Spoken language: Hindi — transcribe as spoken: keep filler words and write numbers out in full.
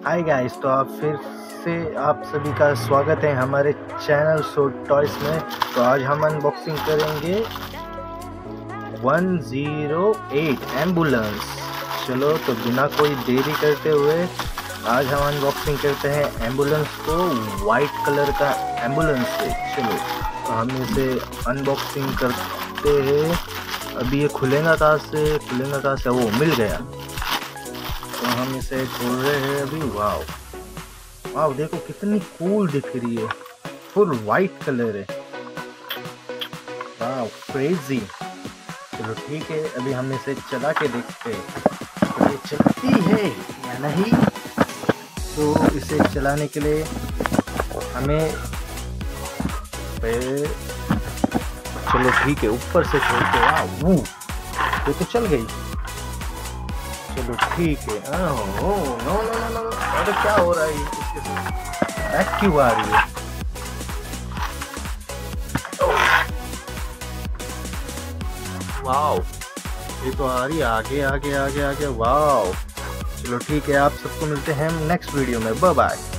हाय गाइस, तो आप फिर से आप सभी का स्वागत है हमारे चैनल सो टॉयस में। तो आज हम अनबॉक्सिंग करेंगे वन ज़ीरो एट एम्बुलेंस। चलो तो बिना कोई देरी करते हुए आज हम अनबॉक्सिंग करते हैं एम्बुलेंस को, वाइट कलर का एम्बुलेंस से। चलो तो हम इसे अनबॉक्सिंग करते हैं। अभी ये खुलेगा कहाँ से खुलेगा कहाँ से वो मिल गया। तो हम इसे खोल रहे हैं अभी। वाव वाव, देखो कितनी कूल दिख रही है, फुल वाइट कलर है। Wow crazy. चलो ठीक है, अभी हम इसे चला के देखते हैं तो ये चलती है या नहीं। तो इसे चलाने के लिए हमें चलो ठीक है, ऊपर से खोलते हैं। वो ये तो चल गई। चलो ठीक है। नो नो नो नो, अरे क्या हो रहा है, इसके साथ बैक क्यों आ रही है? वाओ, ये तो आ रही है आगे आगे आगे आगे। वाओ, चलो ठीक है, आप सबको मिलते हैं नेक्स्ट वीडियो में। Bye bye.